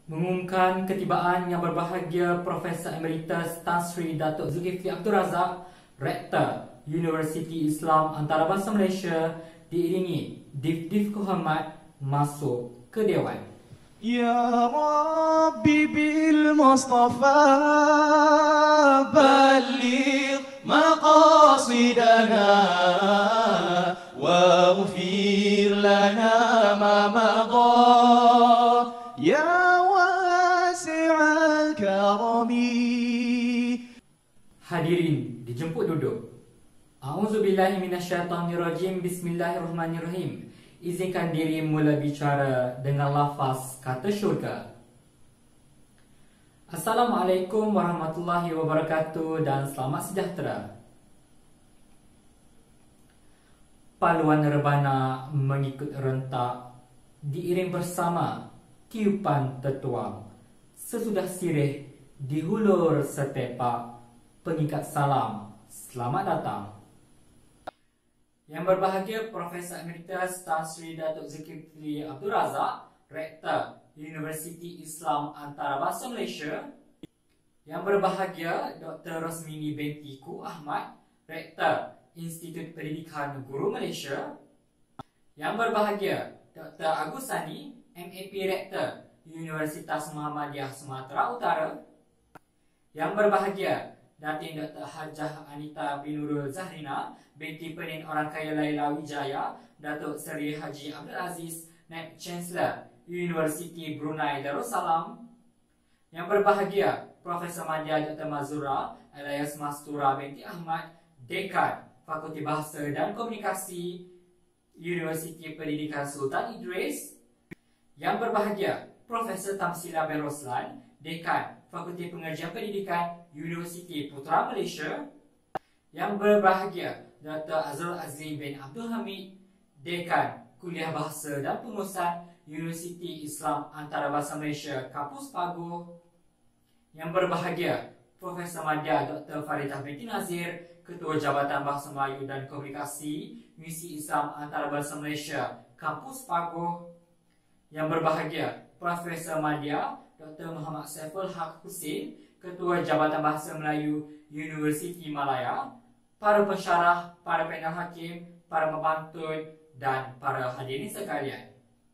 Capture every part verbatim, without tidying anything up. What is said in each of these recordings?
mengumumkan ketibaan yang berbahagia Profesor Emeritus Tan Sri Datuk Zulkifli Abdul Razak, Rektor Universiti Islam Antarabangsa Malaysia, diiringi Div-Div Kehormat masuk ke Dewan. Ya Rabbi bil Mustafa baligh maqasidana waghfir lana ma madha ya wasi'al karami. Hadirin dijemput duduk. A'udzubillahi minasyaitonirrajim. Bismillahirrahmanirrahim. Izinkan diri mula bicara dengan lafaz kata syurga. Assalamualaikum warahmatullahi wabarakatuh dan selamat sejahtera. Paluan rebana mengikut rentak, diiring bersama tiupan tertuang. Sesudah sirih dihulur setepak, pengikat salam, selamat datang. Yang berbahagia Profesor Emeritus Tan Sri Datuk Zulkifli Abdul Razak, Rektor Universiti Islam Antarabangsa Malaysia. Yang berbahagia Doktor Rosmini binti Ku Ahmad, Rektor Institut Pendidikan Guru Malaysia. Yang berbahagia Doktor Agus Sani, M A P Rektor Universitas Muhammadiyah Sumatera Utara. Yang berbahagia Datin Doktor Hajah Anita bin Nurul Zahrina binti Penin Orang Kaya Laila Wijaya, Datuk Seri Haji Abdul Aziz, Naib Chancellor Universiti Brunei Darussalam. Yang berbahagia Profesor Madya Doktor Mazura alias Mastura binti Ahmad, Dekan Fakulti Bahasa dan Komunikasi Universiti Pendidikan Sultan Idris. Yang berbahagia Profesor Tamsila bin Roslan, Dekan Fakulti Pengajian Pendidikan Universiti Putra Malaysia. Yang berbahagia Doktor Azrul Azim bin Abdul Hamid, Dekan Kuliah Bahasa dan Pengurusan Universiti Islam Antarabangsa Malaysia, Kampus Paguh. Yang berbahagia Profesor Madya Doktor Faridah binti Nazir, Ketua Jabatan Bahasa Melayu dan Komunikasi Universiti Islam Antarabangsa Malaysia, Kampus Paguh. Yang berbahagia Profesor Madya Doktor Muhammad Saiful Haq Husin, Ketua Jabatan Bahasa Melayu Universiti Malaya, para pensyarah, para panel hakim, para pemantun dan para hadirin sekalian.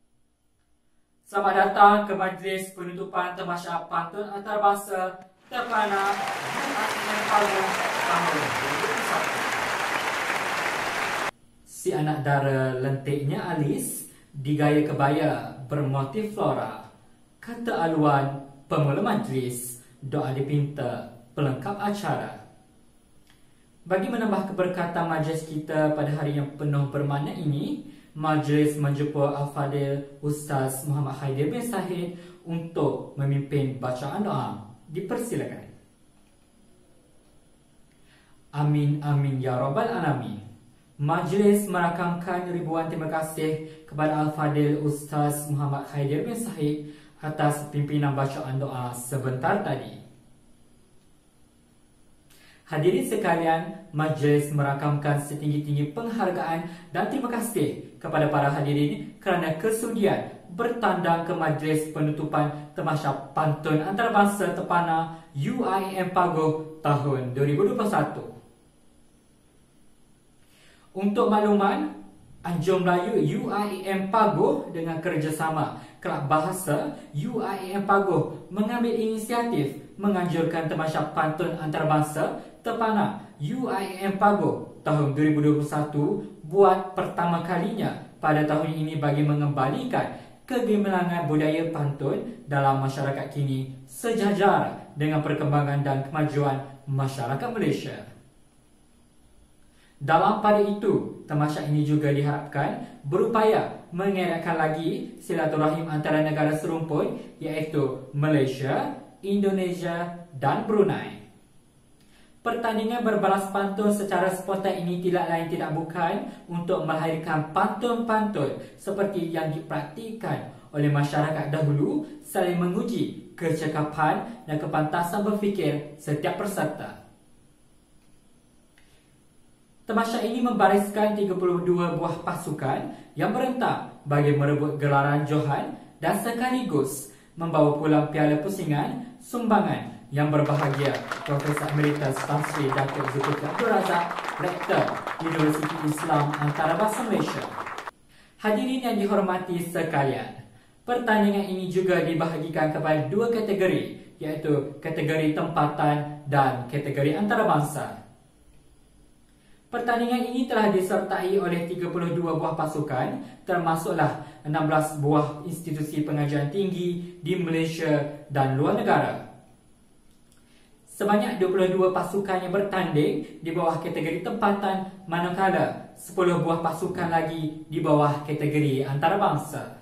Selamat datang ke majlis penutupan Tamasya Pantun Antarabangsa Terpana Jumaat Senin Paguh tahun dua ribu dua puluh satu. Si anak dara lentiknya alis, digaya kebaya bermotif flora. Kata aluan pemula majlis, doa dipinta pelengkap acara. Bagi menambah keberkatan majlis kita pada hari yang penuh bermakna ini, majlis menjumpa Al-Fadil Ustaz Muhammad Haidir bin Sahid untuk memimpin bacaan doa. Dipersilakan. Amin amin ya rabbal alamin. Majlis merakamkan ribuan terima kasih kepada Al-Fadil Ustaz Muhammad Haidir bin Sahid atas pimpinan bacaan doa sebentar tadi. Hadirin sekalian, majlis merakamkan setinggi-tinggi penghargaan dan terima kasih kepada para hadirin kerana kesudian bertandang ke majlis penutupan Tamasya Pantun Antarabangsa Terpana U I M Paguh tahun dua ribu dua puluh satu. Untuk makluman, Anjung Melayu U I M Paguh dengan kerjasama Kelab Bahasa U I M Paguh mengambil inisiatif menganjurkan Tamasya Pantun Antarabangsa Terpana U I M Paguh tahun dua ribu dua puluh satu buat pertama kalinya pada tahun ini bagi mengembalikan kegemilangan budaya pantun dalam masyarakat kini sejajar dengan perkembangan dan kemajuan masyarakat Malaysia. Dalam pada itu, tamasya ini juga diharapkan berupaya mengeratkan lagi silaturahim antara negara serumpun iaitu Malaysia, Indonesia dan Brunei. Pertandingan berbalas pantun secara spontan ini tidak lain tidak bukan untuk melahirkan pantun-pantun seperti yang dipraktikkan oleh masyarakat dahulu, saling menguji kecekapan dan kepantasan berfikir setiap peserta. Tamasya ini membariskan tiga puluh dua buah pasukan yang berentak bagi merebut gelaran Johan dan sekaligus membawa pulang piala pusingan sumbangan yang berbahagia Profesor Emeritus Tan Sri Datuk Zulkifli Abdul Razak, Rektor Universiti Islam Antarabangsa Malaysia. Hadirin yang dihormati sekalian, pertandingan ini juga dibahagikan kepada dua kategori, iaitu kategori tempatan dan kategori antarabangsa. Pertandingan ini telah disertai oleh tiga puluh dua buah pasukan, termasuklah enam belas buah institusi pengajian tinggi di Malaysia dan luar negara. Sebanyak dua puluh dua pasukan yang bertanding di bawah kategori tempatan, manakala sepuluh buah pasukan lagi di bawah kategori antarabangsa.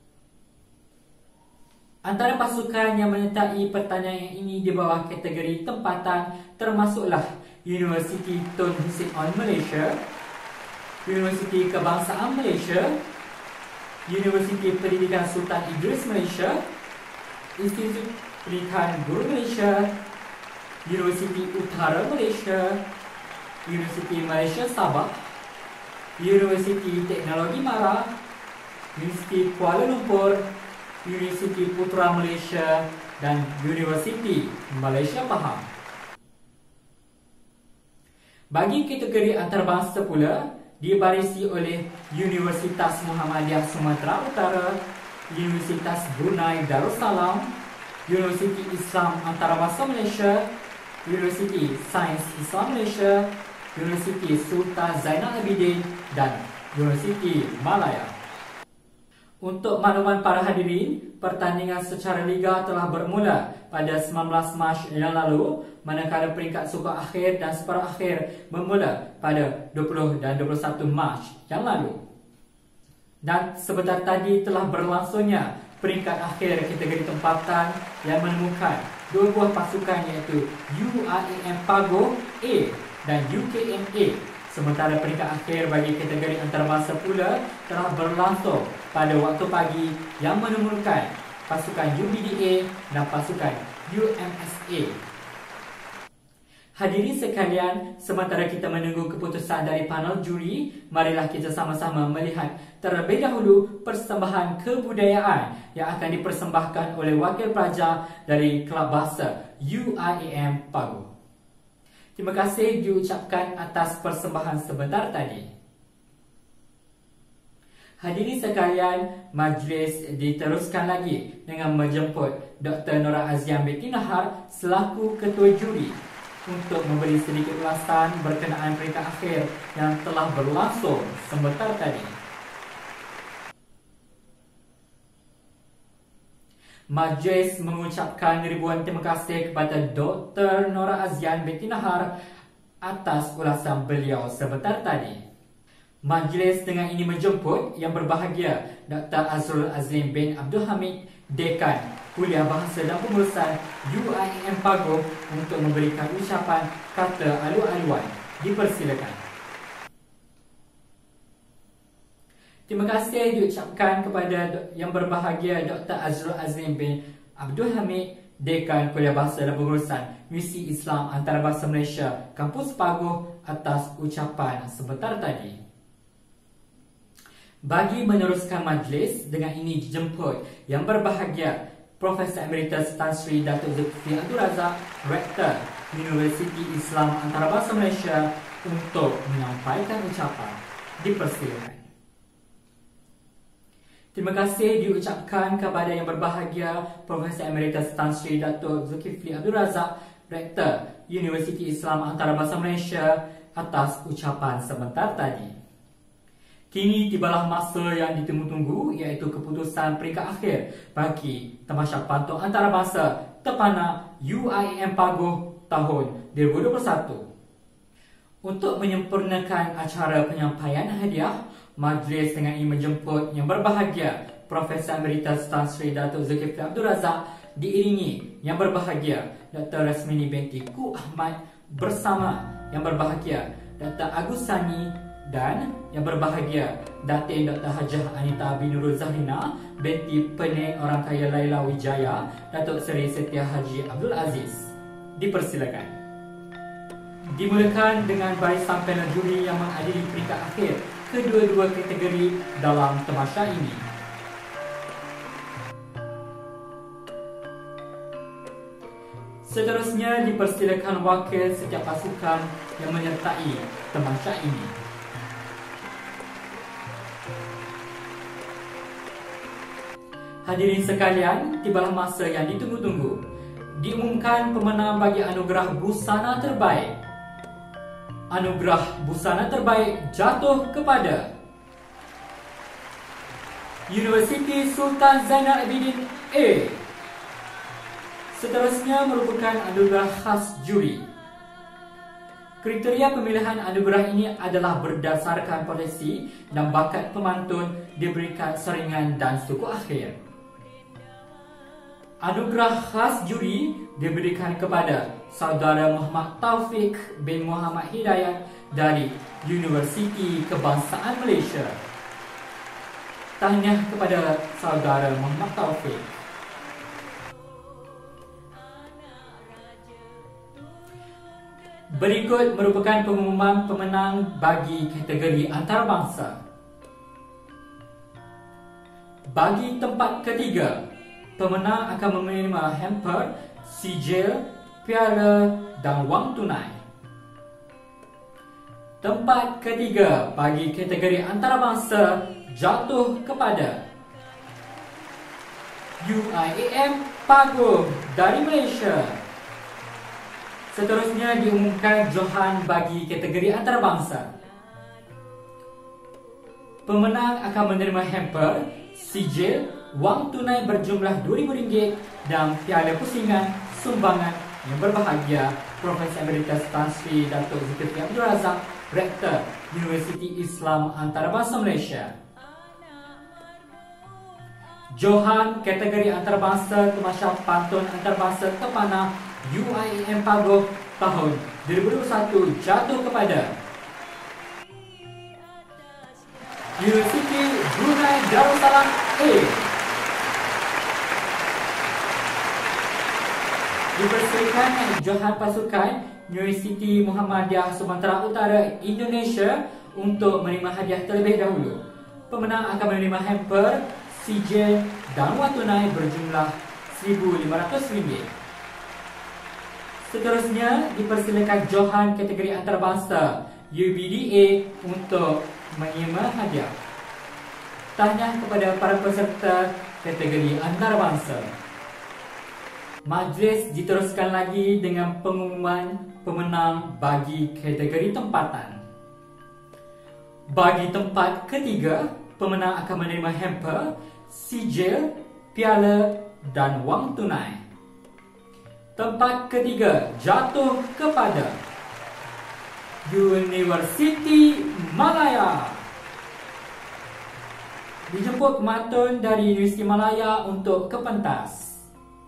Antara pasukan yang menyertai pertandingan ini di bawah kategori tempatan termasuklah Universiti Tun Hussein Onn Malaysia, Universiti Kebangsaan Malaysia, Universiti Pendidikan Sultan Idris Malaysia, Institut Pendidikan Guru Malaysia, Universiti Utara Malaysia, Universiti Malaysia Sabah, Universiti Teknologi Mara, Universiti Kuala Lumpur, Universiti Putra Malaysia dan Universiti Malaysia Pahang. Bagi kategori antarabangsa pula, dibarisi oleh Universitas Muhammadiyah Sumatera Utara, Universitas Brunei Darussalam, Universiti Islam Antarabangsa Malaysia, Universiti Sains Islam Malaysia, Universiti Sultan Zainal Abidin dan Universiti Malaya. Untuk makluman para hadirin, pertandingan secara liga telah bermula pada sembilan belas Mac yang lalu, manakala peringkat sukar akhir dan separuh akhir bermula pada dua puluh dan dua puluh satu Mac yang lalu. Dan sebentar tadi telah berlangsungnya peringkat akhir kategori tempatan yang menemukan dua buah pasukan, iaitu U I A M Pago A dan U K M A. Sementara peringkat akhir bagi kategori antarabangsa pula telah berlangsung pada waktu pagi yang menemukan pasukan U B D A dan pasukan U M S A. Hadirin sekalian, sementara kita menunggu keputusan dari panel juri, marilah kita sama-sama melihat terlebih dahulu persembahan kebudayaan yang akan dipersembahkan oleh wakil pelajar dari Kelab Bahasa U I A M Pago. Terima kasih diucapkan atas persembahan sebentar tadi. Hadirin sekalian, majlis diteruskan lagi dengan menjemput Doktor Nora Azian binti Nahar selaku Ketua Juri untuk memberi sedikit ulasan berkenaan peringkat akhir yang telah berlangsung sebentar tadi. Majlis mengucapkan ribuan terima kasih kepada Doktor Nora Azian binti Nahar atas ulasan beliau sebentar tadi. Majlis dengan ini menjemput yang berbahagia Doktor Azrul Azim bin Abdul Hamid, Dekan Kuliah Bahasa dan Pengurusan U I A M Pago untuk memberikan ucapan kata alu-aluan. Dipersilakan. Terima kasih diucapkan kepada yang berbahagia Doktor Azrul Azim bin Abdul Hamid, Dekan Kuliah Bahasa dan Pengurusan Universiti Islam Antarabangsa Malaysia, Kampus Pago atas ucapan sebentar tadi. Bagi meneruskan majlis, dengan ini dijemput yang berbahagia Profesor Emeritus Tan Sri Datuk Zulkifli Abdul Razak, Rektor Universiti Islam Antarabangsa Malaysia untuk menyampaikan ucapan. Dipersilakan. Terima kasih diucapkan kepada yang berbahagia Profesor Emeritus Tan Sri Datuk Zulkifli Abdul Razak, Rektor Universiti Islam Antarabangsa Malaysia atas ucapan sebentar tadi. Kini tibalah masa yang ditunggu-tunggu, iaitu keputusan peringkat akhir bagi Tamasya Pantun Antarabangsa Tepana U I A M Pago tahun dua ribu dua puluh satu. Untuk menyempurnakan acara penyampaian hadiah, majlis dengan ini menjemput yang berbahagia Profesor Emeritus Tan Sri Datuk Zulkifli Abdul Razak diiringi yang berbahagia Doktor Rasmini binti Ku Ahmad bersama yang berbahagia Doktor Agus Sani dan yang berbahagia Datin Doktor Hajah Anita Binurul Zahrina binti Pening Orang Kaya Laila Wijaya, Datuk Seri Setia Haji Abdul Aziz. Dipersilakan. Dimulakan dengan barisan panel juri yang mengadili peringkat akhir kedua-dua kategori dalam tamasya ini. Seterusnya dipersilakan wakil setiap pasukan yang menyertai temasyah ini. Hadirin sekalian, tibalah masa yang ditunggu-tunggu. Diumumkan pemenang bagi anugerah busana terbaik. Anugerah busana terbaik jatuh kepada Universiti Sultan Zainal Abidin A. Seterusnya merupakan anugerah khas juri. Kriteria pemilihan anugerah ini adalah berdasarkan potensi dan bakat pemantun, diberikan saringan dan suku akhir. Anugerah khas juri diberikan kepada Saudara Muhammad Taufik bin Muhammad Hidayat dari Universiti Kebangsaan Malaysia. Tahniah kepada Saudara Muhammad Taufik. Berikut merupakan pengumuman pemenang bagi kategori antarabangsa. Bagi tempat ketiga, pemenang akan menerima hamper, sijil, piala dan wang tunai. Tempat ketiga bagi kategori antarabangsa jatuh kepada U I A M Paguh dari Malaysia. Seterusnya diumumkan Johan bagi kategori antarabangsa. Pemenang akan menerima hamper, sijil, wang tunai berjumlah dua ribu ringgit dan piala pusingan sumbangan yang berbahagia Profesor Emeritus Tan Sri Datuk Zulkifli Abdul Razak, Rektor Universiti Islam Antarabangsa Malaysia. Johan kategori antarabangsa Temasyah Pantun Antarabangsa Tepanah U I A M Paguh tahun dua ribu dua puluh satu jatuh kepada Universiti Brunei Darussalam A. Dipersilakan Johan pasukan Universiti Muhammadiyah Sumatera Utara Indonesia untuk menerima hadiah terlebih dahulu. Pemenang akan menerima hamper, sijil dan wang tunai berjumlah seribu lima ratus ringgit. Seterusnya dipersilakan Johan kategori antarabangsa U B D A untuk menerima hadiah. Tahniah kepada para peserta kategori antarabangsa. Majlis diteruskan lagi dengan pengumuman pemenang bagi kategori tempatan. Bagi tempat ketiga, pemenang akan menerima hamper, sijil, piala dan wang tunai. Tempat ketiga jatuh kepada Universiti Malaya. Dijemput pemantun dari Universiti Malaya untuk ke pentas.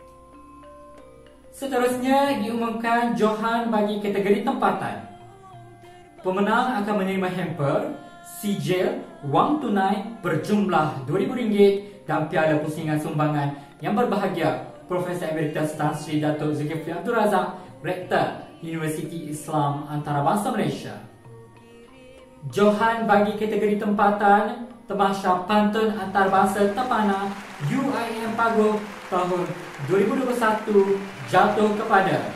Seterusnya diumumkan Johan bagi kategori tempatan. Pemenang akan menerima hamper, sijil, wang tunai berjumlah dua ribu ringgit dan piala pusingan sumbangan yang berbahagia Profesor Emeritus Tan Sri Datuk Zulkifli Abdul Razak, Rektor Universiti Islam Antarabangsa Malaysia. Johan bagi kategori tempatan Temasyah Pantun Antarabangsa Tepanah U I A M Paguh tahun dua ribu dua puluh satu jatuh kepada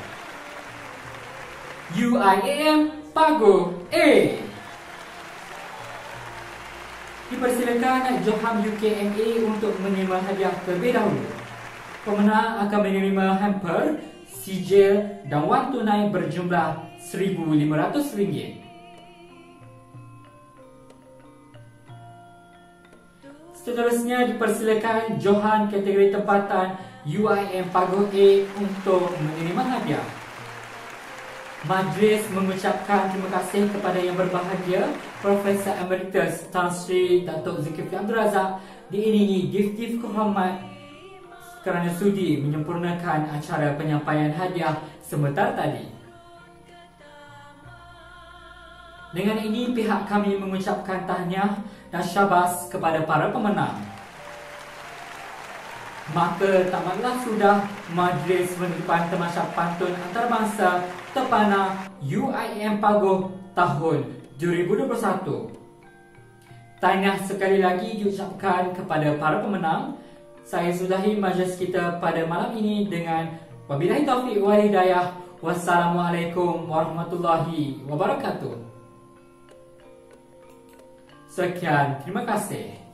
U I A M Paguh A. Dipersilakan Johan U K M A untuk menerima hadiah terlebih dahulu. Pemenang akan menerima hamper, sijil dan wang tunai berjumlah seribu lima ratus ringgit. Seterusnya dipersilakan Johan kategori tempatan U I A M Paguh A untuk menerima hadiah. Majlis mengucapkan terima kasih kepada yang berbahagia Profesor Emeritus Tan Sri Datuk Zulkifli Abdul Razak diiringi giftif kehormat kerana sudi menyempurnakan acara penyampaian hadiah sebentar tadi. Dengan ini pihak kami mengucapkan tahniah dan syabas kepada para pemenang. Maka tamatlah sudah majlis penutupan Temasyah Pantun Antarabangsa Tepanah U I A M Paguh tahun dua ribu dua puluh satu. Tahniah sekali lagi diucapkan kepada para pemenang. Saya sudahi majlis kita pada malam ini dengan Wabillahi taufiq wal hidayah. Wassalamualaikum warahmatullahi wabarakatuh. Sekian, terima kasih.